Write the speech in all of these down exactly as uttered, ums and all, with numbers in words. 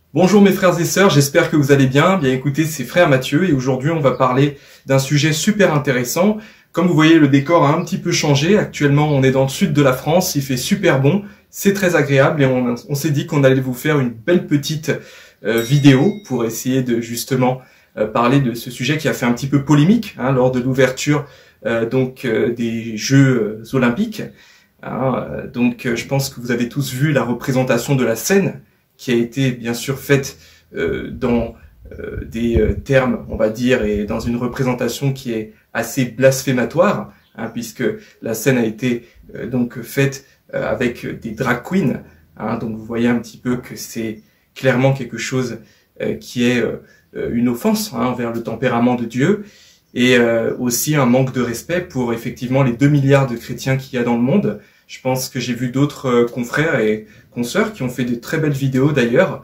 Bonjour mes frères et sœurs, j'espère que vous allez bien. Bien écoutez, c'est frère Mathieu et aujourd'hui on va parler d'un sujet super intéressant. Comme vous voyez, le décor a un petit peu changé. Actuellement, on est dans le sud de la France, il fait super bon, c'est très agréable et on, on s'est dit qu'on allait vous faire une belle petite euh, vidéo pour essayer de justement euh, parler de ce sujet qui a fait un petit peu polémique hein, lors de l'ouverture euh, donc euh, des Jeux euh, Olympiques. Hein, euh, donc euh, je pense que vous avez tous vu la représentation de la scène qui a été bien sûr faite euh, dans euh, des euh, termes, on va dire, et dans une représentation qui est assez blasphématoire, hein, puisque la scène a été euh, donc faite euh, avec des drag queens. Hein, donc vous voyez un petit peu que c'est clairement quelque chose euh, qui est euh, une offense hein, envers le tempérament de Dieu, et euh, aussi un manque de respect pour effectivement les deux milliards de chrétiens qu'il y a dans le monde. Je pense que j'ai vu d'autres euh, confrères et consoeurs qui ont fait de très belles vidéos d'ailleurs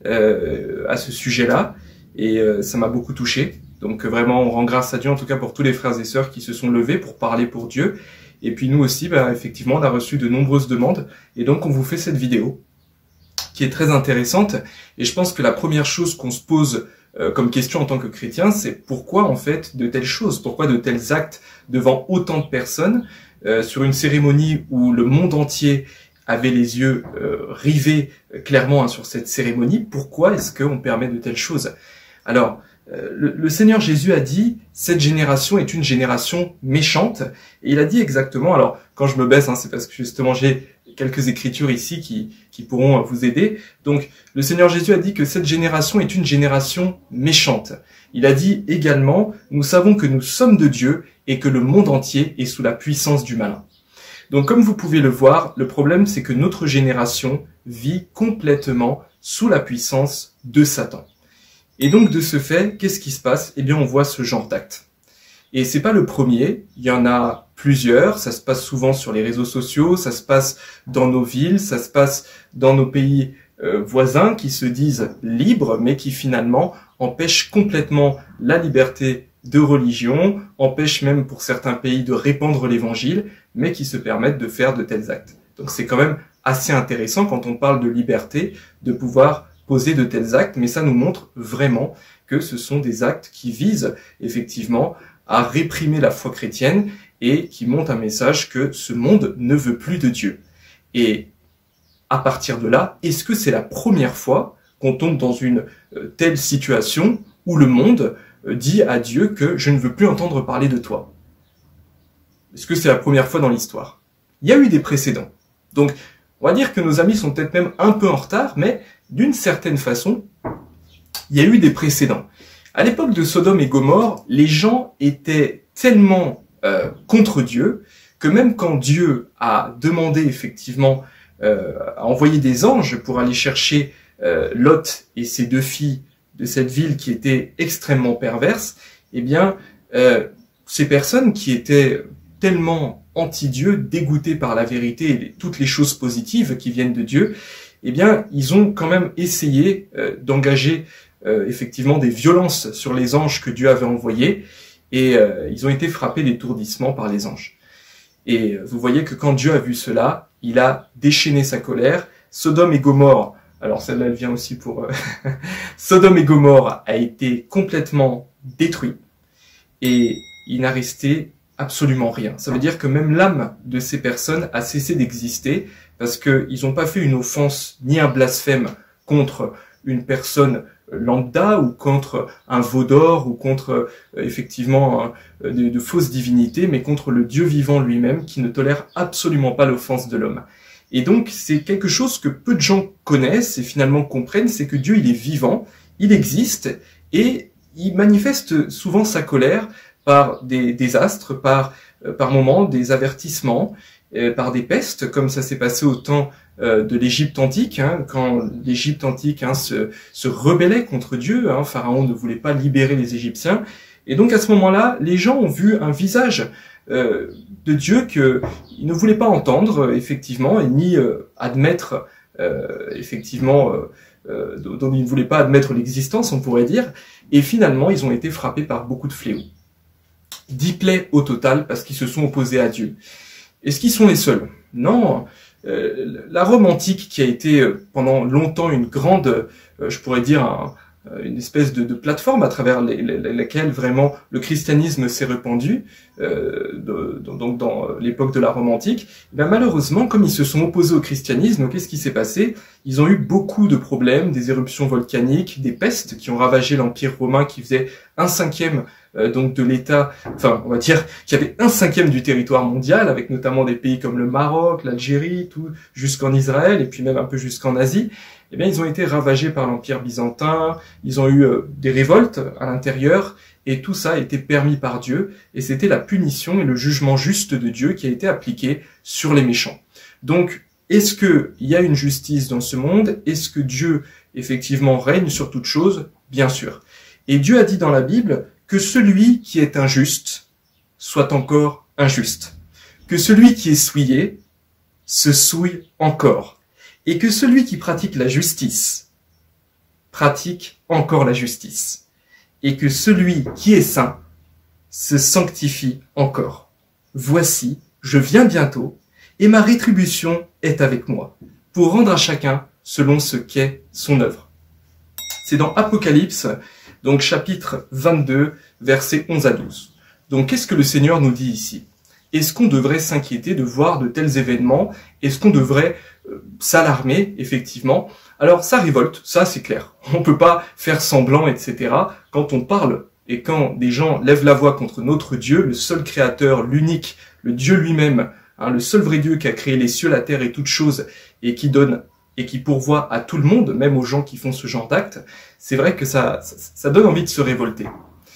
euh, à ce sujet-là, et euh, ça m'a beaucoup touché. Donc euh, vraiment, on rend grâce à Dieu en tout cas pour tous les frères et sœurs qui se sont levés pour parler pour Dieu. Et puis nous aussi, bah, effectivement, on a reçu de nombreuses demandes, et donc on vous fait cette vidéo qui est très intéressante. Et je pense que la première chose qu'on se pose euh, comme question en tant que chrétien, c'est pourquoi en fait de telles choses, pourquoi de tels actes devant autant de personnes, euh, sur une cérémonie où le monde entier avait les yeux euh, rivés euh, clairement hein, sur cette cérémonie. Pourquoi est-ce qu'on permet de telles choses? Alors, euh, le, le Seigneur Jésus a dit « Cette génération est une génération méchante ». Et il a dit exactement, alors quand je me baisse, hein, c'est parce que justement j'ai quelques écritures ici qui, qui pourront vous aider. Donc, le Seigneur Jésus a dit que cette génération est une génération méchante. Il a dit également « Nous savons que nous sommes de Dieu et que le monde entier est sous la puissance du malin ». Donc, comme vous pouvez le voir, le problème, c'est que notre génération vit complètement sous la puissance de Satan. Et donc, de ce fait, qu'est-ce qui se passe? Eh bien, on voit ce genre d'actes. Et c'est pas le premier, il y en a plusieurs, ça se passe souvent sur les réseaux sociaux, ça se passe dans nos villes, ça se passe dans nos pays euh, voisins qui se disent libres, mais qui finalement empêchent complètement la liberté de religion, empêchent même pour certains pays de répandre l'évangile, mais qui se permettent de faire de tels actes. Donc c'est quand même assez intéressant quand on parle de liberté, de pouvoir poser de tels actes, mais ça nous montre vraiment que ce sont des actes qui visent effectivement à réprimer la foi chrétienne et qui montrent un message que ce monde ne veut plus de Dieu. Et à partir de là, est-ce que c'est la première fois qu'on tombe dans une euh, telle situation où le monde euh, dit à Dieu que je ne veux plus entendre parler de toi? Est-ce que c'est la première fois dans l'histoire? Il y a eu des précédents. Donc, on va dire que nos amis sont peut-être même un peu en retard, mais d'une certaine façon, il y a eu des précédents. À l'époque de Sodome et Gomorrhe, les gens étaient tellement euh, contre Dieu que même quand Dieu a demandé effectivement euh, à envoyer des anges pour aller chercher euh, Lot et ses deux filles de cette ville qui étaient extrêmement perverses, eh bien, euh, ces personnes qui étaient tellement anti-Dieu, dégoûtées par la vérité et toutes les choses positives qui viennent de Dieu, eh bien, ils ont quand même essayé euh, d'engager euh, effectivement des violences sur les anges que Dieu avait envoyés, et euh, ils ont été frappés d'étourdissement par les anges. Et vous voyez que quand Dieu a vu cela, il a déchaîné sa colère. Sodome et Gomorrhe, alors celle-là elle vient aussi pour... Euh, Sodome et Gomorrhe a été complètement détruit, et il n'a resté absolument rien. Ça veut dire que même l'âme de ces personnes a cessé d'exister parce qu'ils n'ont pas fait une offense ni un blasphème contre une personne lambda ou contre un veau d'or ou contre euh, effectivement euh, de, de fausses divinités, mais contre le Dieu vivant lui-même qui ne tolère absolument pas l'offense de l'homme. Et donc c'est quelque chose que peu de gens connaissent et finalement comprennent, c'est que Dieu il est vivant, il existe et il manifeste souvent sa colère par des désastres, par, euh, par moments des avertissements, euh, par des pestes, comme ça s'est passé au temps euh, de l'Égypte antique, hein, quand l'Égypte antique hein, se, se rebellait contre Dieu, hein, Pharaon ne voulait pas libérer les Égyptiens, et donc à ce moment-là, les gens ont vu un visage euh, de Dieu qu'ils ne voulaient pas entendre, effectivement, et ni euh, admettre, euh, effectivement, euh, euh, dont ils ne voulaient pas admettre l'existence, on pourrait dire, et finalement, ils ont été frappés par beaucoup de fléaux. Dix plaies au total parce qu'ils se sont opposés à Dieu. Est-ce qu'ils sont les seuls? Non. euh, la Rome antique qui a été euh, pendant longtemps une grande, euh, je pourrais dire, un, une espèce de, de plateforme à travers les, les, laquelle vraiment le christianisme s'est répandu, euh, de, de, donc dans l'époque de la Rome antique, eh bien malheureusement, comme ils se sont opposés au christianisme, qu'est-ce qui s'est passé? Ils ont eu beaucoup de problèmes, des éruptions volcaniques, des pestes qui ont ravagé l'Empire romain qui faisait un cinquième euh, donc de l'État, enfin on va dire qu'il y avait un cinquième du territoire mondial, avec notamment des pays comme le Maroc, l'Algérie, tout jusqu'en Israël et puis même un peu jusqu'en Asie. Eh bien, ils ont été ravagés par l'Empire byzantin, ils ont eu euh, des révoltes à l'intérieur, et tout ça a été permis par Dieu, et c'était la punition et le jugement juste de Dieu qui a été appliqué sur les méchants. Donc, est-ce qu'il y a une justice dans ce monde? Est-ce que Dieu, effectivement, règne sur toute chose? Bien sûr. Et Dieu a dit dans la Bible que celui qui est injuste soit encore injuste, que celui qui est souillé se souille encore, et que celui qui pratique la justice pratique encore la justice, et que celui qui est saint se sanctifie encore. Voici, je viens bientôt, et ma rétribution est avec moi, pour rendre à chacun selon ce qu'est son œuvre. C'est dans Apocalypse, donc chapitre vingt-deux, versets onze à douze. Donc qu'est-ce que le Seigneur nous dit ici? Est-ce qu'on devrait s'inquiéter de voir de tels événements? Est-ce qu'on devrait euh, s'alarmer, effectivement? Alors, ça révolte, ça c'est clair. On peut pas faire semblant, et cetera. Quand on parle et quand des gens lèvent la voix contre notre Dieu, le seul créateur, l'unique, le Dieu lui-même, hein, le seul vrai Dieu qui a créé les cieux, la terre et toutes choses, et qui donne et qui pourvoit à tout le monde, même aux gens qui font ce genre d'actes, c'est vrai que ça, ça, ça donne envie de se révolter.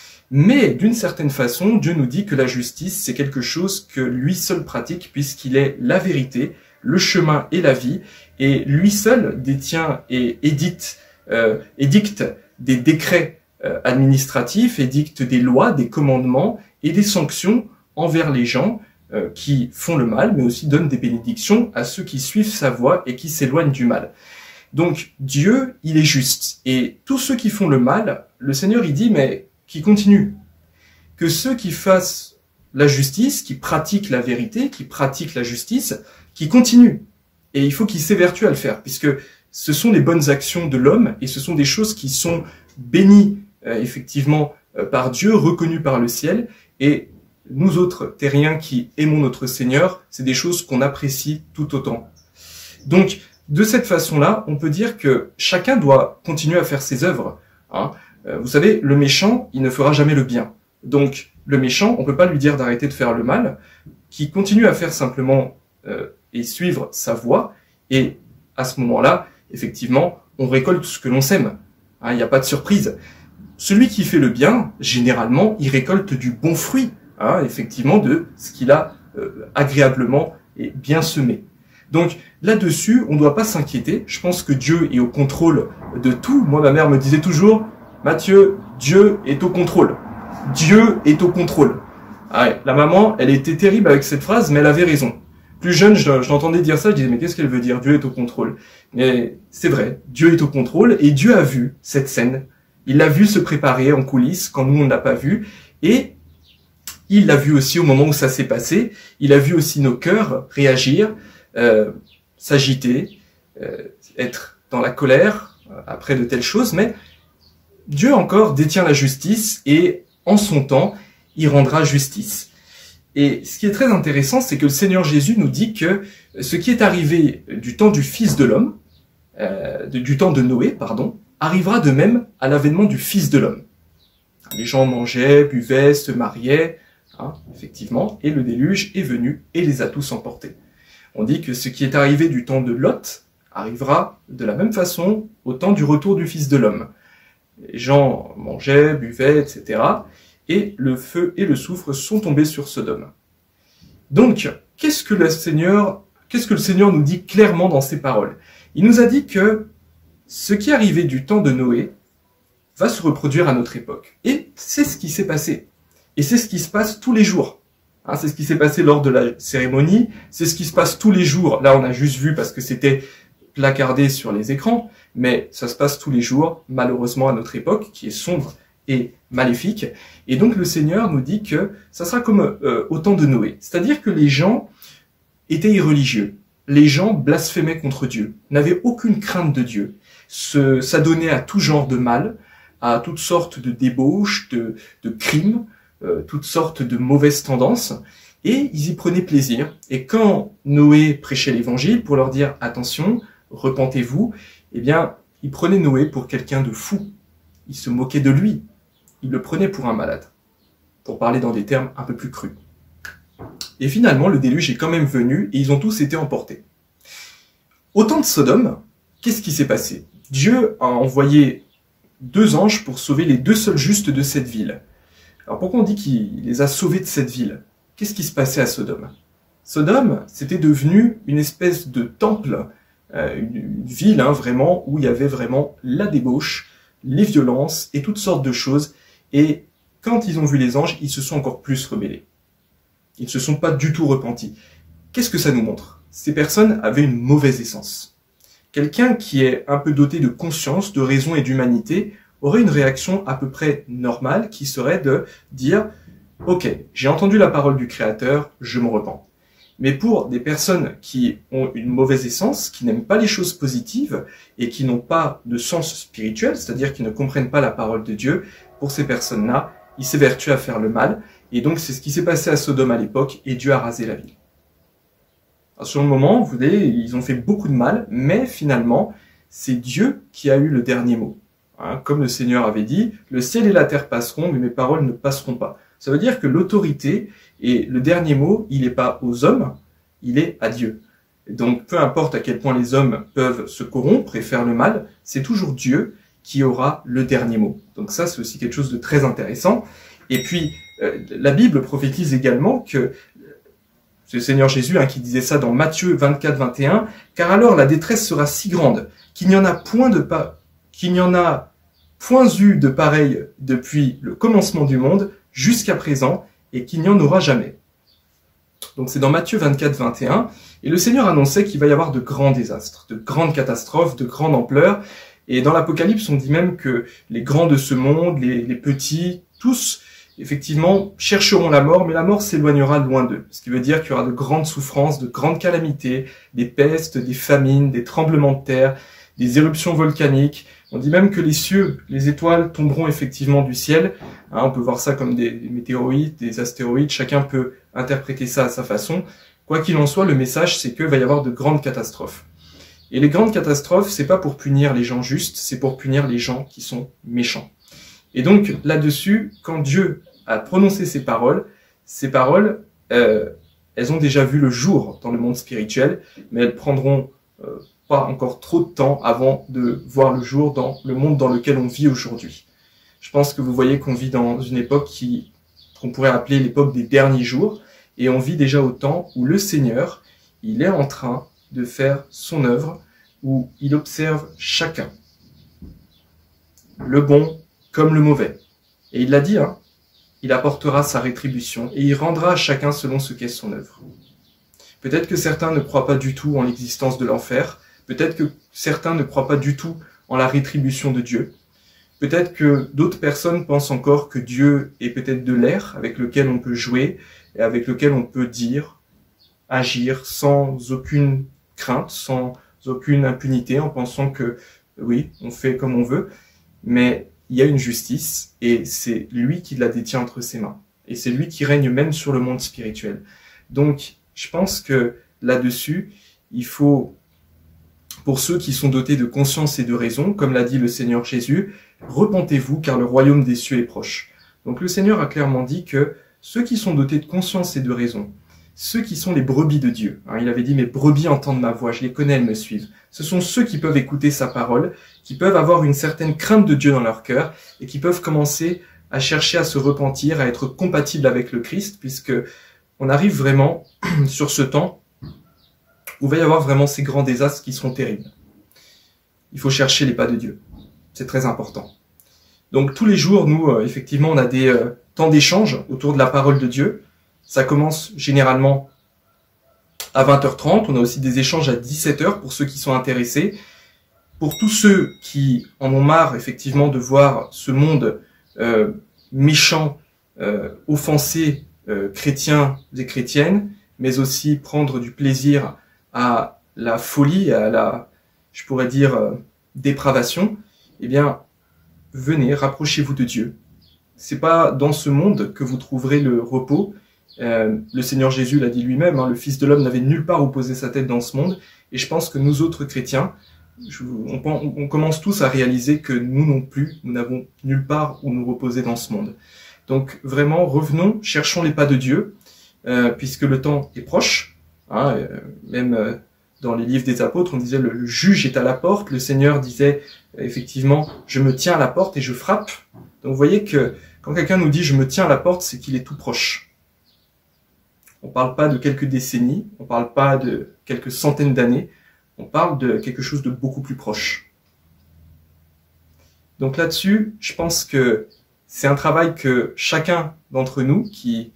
Mais d'une certaine façon, Dieu nous dit que la justice, c'est quelque chose que lui seul pratique, puisqu'il est la vérité, le chemin et la vie, et lui seul détient et édite, euh, édicte des décrets euh, administratifs, édicte des lois, des commandements et des sanctions envers les gens euh, qui font le mal, mais aussi donne des bénédictions à ceux qui suivent sa voie et qui s'éloignent du mal. Donc Dieu, il est juste, et tous ceux qui font le mal, le Seigneur il dit, mais qui continuent. Que ceux qui fassent la justice, qui pratiquent la vérité, qui pratiquent la justice, qui continuent. Et il faut qu'ils s'évertuent à le faire, puisque ce sont les bonnes actions de l'homme, et ce sont des choses qui sont bénies, euh, effectivement, euh, par Dieu, reconnues par le ciel, et nous autres terriens qui aimons notre Seigneur, c'est des choses qu'on apprécie tout autant. Donc, de cette façon-là, on peut dire que chacun doit continuer à faire ses œuvres, hein. Vous savez, le méchant, il ne fera jamais le bien. Donc, le méchant, on peut pas lui dire d'arrêter de faire le mal, qui continue à faire simplement euh, et suivre sa voie, et à ce moment-là, effectivement, on récolte ce que l'on sème. Hein, il n'y a pas de surprise. Celui qui fait le bien, généralement, il récolte du bon fruit, hein, effectivement, de ce qu'il a euh, agréablement et bien semé. Donc, là-dessus, on ne doit pas s'inquiéter. Je pense que Dieu est au contrôle de tout. Moi, ma mère me disait toujours, Mathieu, Dieu est au contrôle. Dieu est au contrôle. Ah ouais, la maman, elle était terrible avec cette phrase, mais elle avait raison. Plus jeune, je, je l'entendais dire ça, je disais, mais qu'est-ce qu'elle veut dire? Dieu est au contrôle. Mais c'est vrai, Dieu est au contrôle, et Dieu a vu cette scène. Il l'a vu se préparer en coulisses, quand nous, on ne l'a pas vu, et il l'a vu aussi au moment où ça s'est passé. Il a vu aussi nos cœurs réagir, euh, s'agiter, euh, être dans la colère euh, après de telles choses, mais Dieu encore détient la justice et en son temps, il rendra justice. Et ce qui est très intéressant, c'est que le Seigneur Jésus nous dit que ce qui est arrivé du temps du Fils de l'homme, euh, du temps de Noé, pardon, arrivera de même à l'avènement du Fils de l'homme. Les gens mangeaient, buvaient, se mariaient, hein, effectivement, et le déluge est venu et les a tous emportés. On dit que ce qui est arrivé du temps de Lot arrivera de la même façon au temps du retour du Fils de l'homme. Les gens mangeaient, buvaient, et cetera. Et le feu et le soufre sont tombés sur Sodome. Donc, qu'est-ce que le Seigneur, qu'est-ce que le Seigneur nous dit clairement dans ses paroles? Il nous a dit que ce qui est arrivé du temps de Noé va se reproduire à notre époque. Et c'est ce qui s'est passé. Et c'est ce qui se passe tous les jours. Hein, c'est ce qui s'est passé lors de la cérémonie. C'est ce qui se passe tous les jours. Là, on a juste vu parce que c'était placardé sur les écrans. Mais ça se passe tous les jours, malheureusement à notre époque, qui est sombre et maléfique. Et donc le Seigneur nous dit que ça sera comme euh, au temps de Noé. C'est-à-dire que les gens étaient irreligieux. les gens blasphémaient contre Dieu, n'avaient aucune crainte de Dieu, se, s'adonnaient à tout genre de mal, à toutes sortes de débauches, de, de crimes, euh, toutes sortes de mauvaises tendances, et ils y prenaient plaisir. Et quand Noé prêchait l'évangile pour leur dire « attention, repentez-vous », eh bien, ils prenaient Noé pour quelqu'un de fou. Ils se moquaient de lui. Ils le prenaient pour un malade, pour parler dans des termes un peu plus crus. Et finalement, le déluge est quand même venu et ils ont tous été emportés. Au temps de Sodome, qu'est-ce qui s'est passé? Dieu a envoyé deux anges pour sauver les deux seuls justes de cette ville. Alors pourquoi on dit qu'il les a sauvés de cette ville? Qu'est-ce qui se passait à Sodome? Sodome, c'était devenu une espèce de temple, euh, une, une ville hein, vraiment où il y avait vraiment la débauche, les violences et toutes sortes de choses. Et quand ils ont vu les anges, ils se sont encore plus rebellés. Ils ne se sont pas du tout repentis. Qu'est-ce que ça nous montre? Ces personnes avaient une mauvaise essence. Quelqu'un qui est un peu doté de conscience, de raison et d'humanité aurait une réaction à peu près normale qui serait de dire « Ok, j'ai entendu la parole du Créateur, je me repens ». Mais pour des personnes qui ont une mauvaise essence, qui n'aiment pas les choses positives et qui n'ont pas de sens spirituel, c'est-à-dire qui ne comprennent pas la parole de Dieu, pour ces personnes-là, ils s'évertuent à faire le mal. Et donc, c'est ce qui s'est passé à Sodome à l'époque, et Dieu a rasé la ville. Alors, sur le moment, vous voyez, ils ont fait beaucoup de mal, mais finalement, c'est Dieu qui a eu le dernier mot. Hein, comme le Seigneur avait dit, le ciel et la terre passeront, mais mes paroles ne passeront pas. Ça veut dire que l'autorité et le dernier mot, il n'est pas aux hommes, il est à Dieu. Donc, peu importe à quel point les hommes peuvent se corrompre et faire le mal, c'est toujours Dieu qui aura le dernier mot. Donc ça, c'est aussi quelque chose de très intéressant. Et puis, euh, la Bible prophétise également que, c'est le Seigneur Jésus hein, qui disait ça dans Matthieu vingt-quatre, vingt et un, « Car alors la détresse sera si grande qu'il n'y en a point de pas, qu'il n'y en a point eu de pareil depuis le commencement du monde jusqu'à présent, et qu'il n'y en aura jamais. » Donc c'est dans Matthieu vingt-quatre, vingt et un, et le Seigneur annonçait qu'il va y avoir de grands désastres, de grandes catastrophes, de grande ampleur, et dans l'Apocalypse on dit même que les grands de ce monde, les, les petits, tous, effectivement, chercheront la mort, mais la mort s'éloignera loin d'eux. Ce qui veut dire qu'il y aura de grandes souffrances, de grandes calamités, des pestes, des famines, des tremblements de terre, des éruptions volcaniques. On dit même que les cieux, les étoiles tomberont effectivement du ciel. Hein, on peut voir ça comme des météorites, des astéroïdes. Chacun peut interpréter ça à sa façon. Quoi qu'il en soit, le message, c'est qu'il va y avoir de grandes catastrophes. Et les grandes catastrophes, c'est pas pour punir les gens justes, c'est pour punir les gens qui sont méchants. Et donc, là-dessus, quand Dieu a prononcé ces paroles, ces paroles, euh, elles ont déjà vu le jour dans le monde spirituel, mais elles prendront euh, pas encore trop de temps avant de voir le jour dans le monde dans lequel on vit aujourd'hui. Je pense que vous voyez qu'on vit dans une époque qui, qu'on pourrait appeler l'époque des derniers jours, et on vit déjà au temps où le Seigneur, il est en train de faire son œuvre, où il observe chacun, le bon comme le mauvais. Et il l'a dit, hein, il apportera sa rétribution et il rendra à chacun selon ce qu'est son œuvre. Peut-être que certains ne croient pas du tout en l'existence de l'enfer, peut-être que certains ne croient pas du tout en la rétribution de Dieu, peut-être que d'autres personnes pensent encore que Dieu est peut-être de l'air avec lequel on peut jouer et avec lequel on peut dire, agir sans aucune crainte, sans aucune impunité, en pensant que oui, on fait comme on veut, mais il y a une justice et c'est lui qui la détient entre ses mains. Et c'est lui qui règne même sur le monde spirituel. Donc, je pense que là-dessus, il faut, pour ceux qui sont dotés de conscience et de raison, comme l'a dit le Seigneur Jésus, repentez-vous car le royaume des cieux est proche. Donc le Seigneur a clairement dit que ceux qui sont dotés de conscience et de raison, ceux qui sont les brebis de Dieu, hein, il avait dit « mes brebis entendent ma voix, je les connais, elles me suivent ». Ce sont ceux qui peuvent écouter sa parole, qui peuvent avoir une certaine crainte de Dieu dans leur cœur et qui peuvent commencer à chercher à se repentir, à être compatibles avec le Christ, puisque on arrive vraiment sur ce temps où il va y avoir vraiment ces grands désastres qui seront terribles. Il faut chercher les pas de Dieu. C'est très important. Donc tous les jours, nous, euh, effectivement, on a des euh, temps d'échange autour de la parole de Dieu. Ça commence généralement à vingt heures trente. On a aussi des échanges à dix-sept heures pour ceux qui sont intéressés. Pour tous ceux qui en ont marre, effectivement, de voir ce monde euh, méchant, euh, offenser euh, chrétiens et chrétiennes, mais aussi prendre du plaisir à la folie, à la, je pourrais dire, euh, dépravation, eh bien, venez, rapprochez-vous de Dieu. C'est pas dans ce monde que vous trouverez le repos. Euh, le Seigneur Jésus l'a dit lui-même, hein, le Fils de l'homme n'avait nulle part où poser sa tête dans ce monde. Et je pense que nous autres chrétiens, je, on, on commence tous à réaliser que nous non plus, nous n'avons nulle part où nous reposer dans ce monde. Donc vraiment, revenons, cherchons les pas de Dieu, euh, puisque le temps est proche. Hein, euh, même euh, dans les livres des apôtres, on disait le, le juge est à la porte. Le Seigneur disait euh, effectivement, je me tiens à la porte et je frappe. Donc vous voyez que quand quelqu'un nous dit je me tiens à la porte, c'est qu'il est tout proche. On parle pas de quelques décennies, on parle pas de quelques centaines d'années, on parle de quelque chose de beaucoup plus proche. Donc là-dessus, je pense que c'est un travail que chacun d'entre nous qui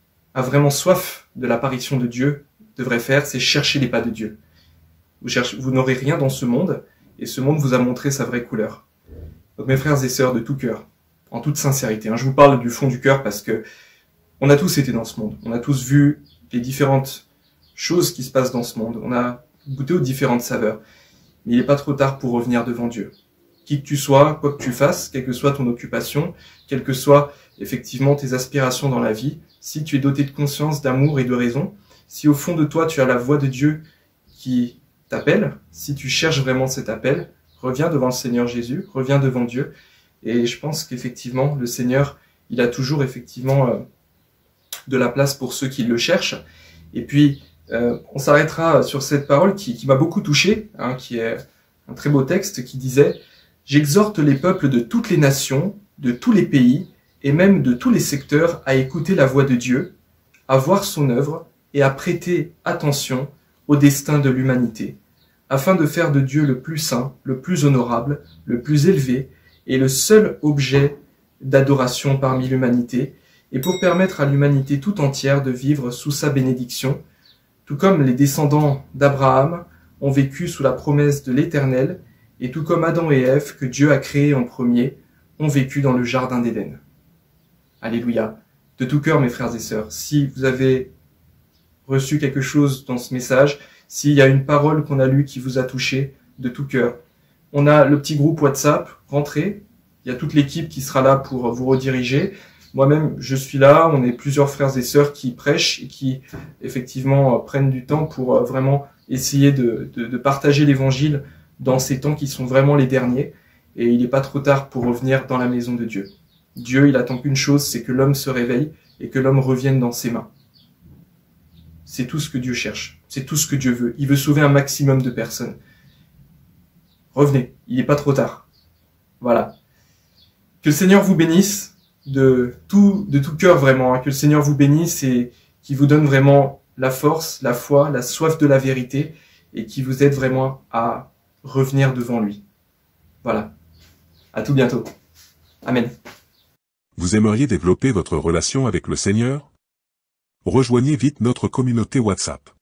a vraiment soif de l'apparition de Dieu devrait faire, c'est chercher les pas de Dieu. Vous cherchez, vous n'aurez rien dans ce monde, et ce monde vous a montré sa vraie couleur. Donc mes frères et sœurs, de tout cœur, en toute sincérité, hein, je vous parle du fond du cœur parce que on a tous été dans ce monde, on a tous vu les différentes choses qui se passent dans ce monde, on a goûté aux différentes saveurs, mais il n'est pas trop tard pour revenir devant Dieu. Qui que tu sois, quoi que tu fasses, quelle que soit ton occupation, quelles que soient effectivement tes aspirations dans la vie, si tu es doté de conscience, d'amour et de raison, si au fond de toi tu as la voix de Dieu qui t'appelle, si tu cherches vraiment cet appel, reviens devant le Seigneur Jésus, reviens devant Dieu, et je pense qu'effectivement le Seigneur, il a toujours effectivement euh, de la place pour ceux qui le cherchent. Et puis euh, on s'arrêtera sur cette parole qui, qui m'a beaucoup touché, hein, qui est un très beau texte qui disait « J'exhorte les peuples de toutes les nations, de tous les pays, et même de tous les secteurs à écouter la voix de Dieu, à voir son œuvre et à prêter attention au destin de l'humanité, afin de faire de Dieu le plus saint, le plus honorable, le plus élevé et le seul objet d'adoration parmi l'humanité, et pour permettre à l'humanité tout entière de vivre sous sa bénédiction, tout comme les descendants d'Abraham ont vécu sous la promesse de l'Éternel, et tout comme Adam et Ève, que Dieu a créés en premier, ont vécu dans le jardin d'Éden. » Alléluia. De tout cœur, mes frères et sœurs, si vous avez reçu quelque chose dans ce message, s'il y a une parole qu'on a lue qui vous a touché, de tout cœur, on a le petit groupe WhatsApp, rentrez, il y a toute l'équipe qui sera là pour vous rediriger. Moi-même, je suis là, on est plusieurs frères et sœurs qui prêchent et qui, effectivement, prennent du temps pour vraiment essayer de, de, de partager l'évangile dans ces temps qui sont vraiment les derniers. Et il n'est pas trop tard pour revenir dans la maison de Dieu. Dieu, il attend qu'une chose, c'est que l'homme se réveille et que l'homme revienne dans ses mains. C'est tout ce que Dieu cherche. C'est tout ce que Dieu veut. Il veut sauver un maximum de personnes. Revenez. Il n'est pas trop tard. Voilà. Que le Seigneur vous bénisse de tout, de tout cœur vraiment. Hein. Que le Seigneur vous bénisse et qu'il vous donne vraiment la force, la foi, la soif de la vérité et qui vous aide vraiment à revenir devant lui. Voilà. À tout bientôt. Amen. Vous aimeriez développer votre relation avec le Seigneur? Rejoignez vite notre communauté WhatsApp.